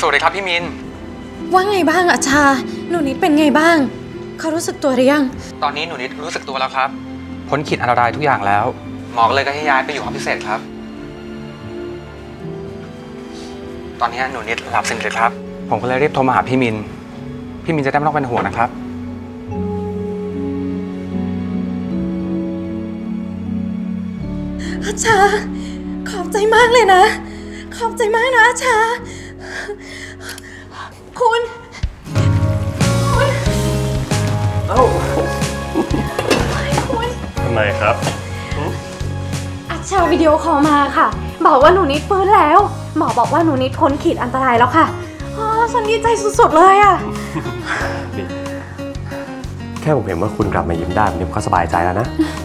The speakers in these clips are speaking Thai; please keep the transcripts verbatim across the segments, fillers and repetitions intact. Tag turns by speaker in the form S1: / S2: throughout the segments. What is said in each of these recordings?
S1: สวัสดีครับพี่มิน
S2: ว่าไงบ้างอาชาหนูนิดเป็นไงบ้างเขารู้สึกตัวหรือยัง
S1: ตอนนี้หนูนิดรู้สึกตัวแล้วครับพ้นขีดอันตรายทุกอย่างแล้วหมอเลยก็ให้ย้ายไปอยู่ห้องพิเศษครับตอนนี้หนูนิดหลับสนิทเลยครับผมก็เลยรีบโทรมาหาพี่มินพี่มินจะได้ไม่ต้องเป็นห่วงนะครับ
S2: อาชาขอบใจมากเลยนะขอบใจมากนะอาชาคุณคุณ
S3: เอ้าคุณทำไมครับ
S2: อาชาวิดีโอคอลมาค่ะบอกว่าหนูนิดฟื้นแล้วหมอบอกว่าหนูนิดพ้นขีดอันตรายแล้วค่ะอ๋อฉันดีใจสุดๆเลยอ่ะ
S3: แค่ผมเห็นว่าคุณกลับมายิ้มได้ผมก็สบายใจแล้วนะ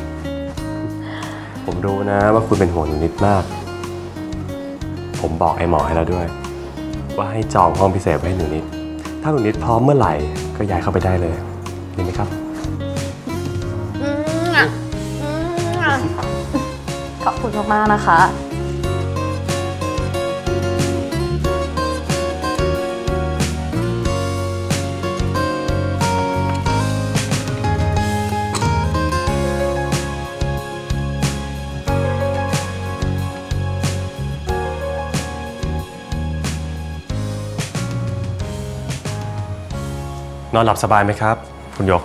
S3: ผมรู้นะว่าคุณเป็นห่วงหนูนิดมากผมบอกไอ้หมอให้แล้วด้วยว่าให้จองห้องพิเศษไว้ให้หนูนิดถ้าหนูนิดพร้อมเมื่อไหร่ก็ย้ายเข้าไปได้เลยดีไหมครับ
S2: ขอบคุณมากๆนะคะ
S3: นอนหลับสบายไหมครับคุณหยก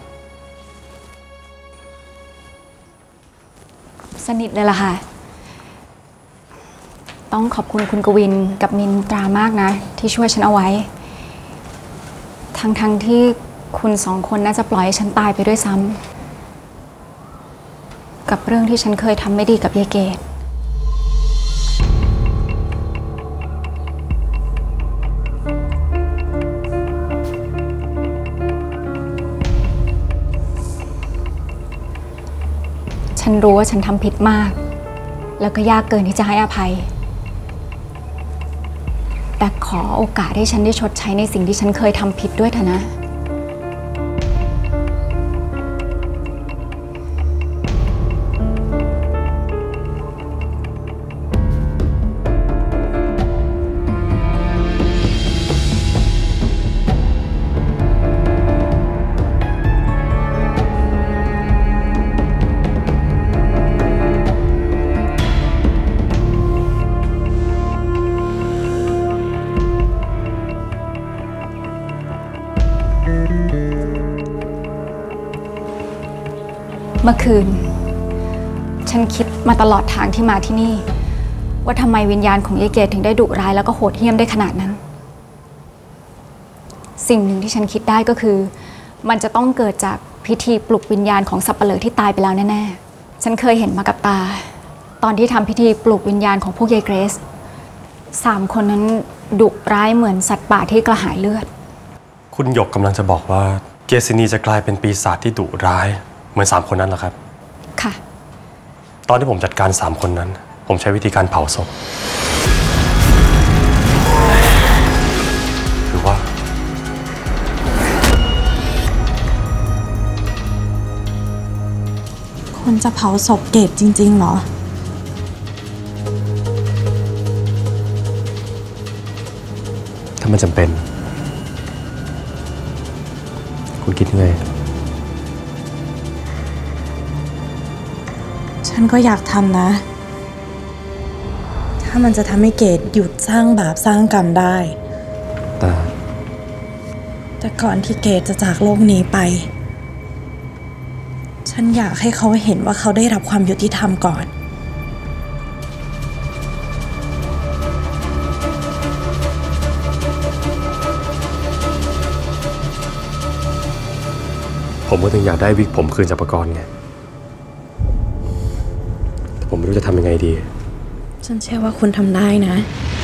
S4: สนิทเลยล่ะค่ะต้องขอบคุณคุณกวินกับมินตรามากนะที่ช่วยฉันเอาไว้ทั้งๆ ท, ที่คุณสองคนน่าจะปล่อยให้ฉันตายไปด้วยซ้ำกับเรื่องที่ฉันเคยทำไม่ดีกับยายเกดฉันรู้ว่าฉันทำผิดมากแล้วก็ยากเกินที่จะให้อภัยแต่ขอโอกาสให้ฉันได้ชดใช้ในสิ่งที่ฉันเคยทำผิดด้วยเถอะนะเมื่อคืนฉันคิดมาตลอดทางที่มาที่นี่ว่าทำไมวิญญาณของยายเกดถึงได้ดุร้ายแล้วก็โหดเหี้ยมได้ขนาดนั้นสิ่งหนึ่งที่ฉันคิดได้ก็คือมันจะต้องเกิดจากพิธีปลุกวิญญาณของสับปะเหร่อที่ตายไปแล้วแน่ๆฉันเคยเห็นมากับตาตอนที่ทำพิธีปลุกวิญญาณของพวกยายเกรซสามคนนั้นดุร้ายเหมือนสัตว์ป่าที่กระหายเลือด
S3: คุณหยกกำลังจะบอกว่าเกษินีจะกลายเป็นปีศาจที่ดุร้ายเหมือนสามคนนั้นเหรอครับ
S4: ค่ะ
S3: ตอนที่ผมจัดการสามคนนั้นผมใช้วิธีการเผาศพคือว่า
S2: คนจะเผาศพเกดจริงๆเหรอ
S3: ถ้ามันจำเป็นคุณคิดยังไง
S2: ฉันก็อยากทำนะถ้ามันจะทำให้เกดหยุดสร้างบาปสร้างกรรมได้
S3: แต่
S2: แต่ก่อนที่เกดจะจากโลกนี้ไปฉันอยากให้เขาเห็นว่าเขาได้รับความยุติธรรมก่อน
S3: ผมก็ถึงอยากได้วิกผมคืนจากปกรณ์ไงแต่ผมไม่รู้จะทำยังไงดี
S2: ฉันเชื่อว่าคุณทำได้นะ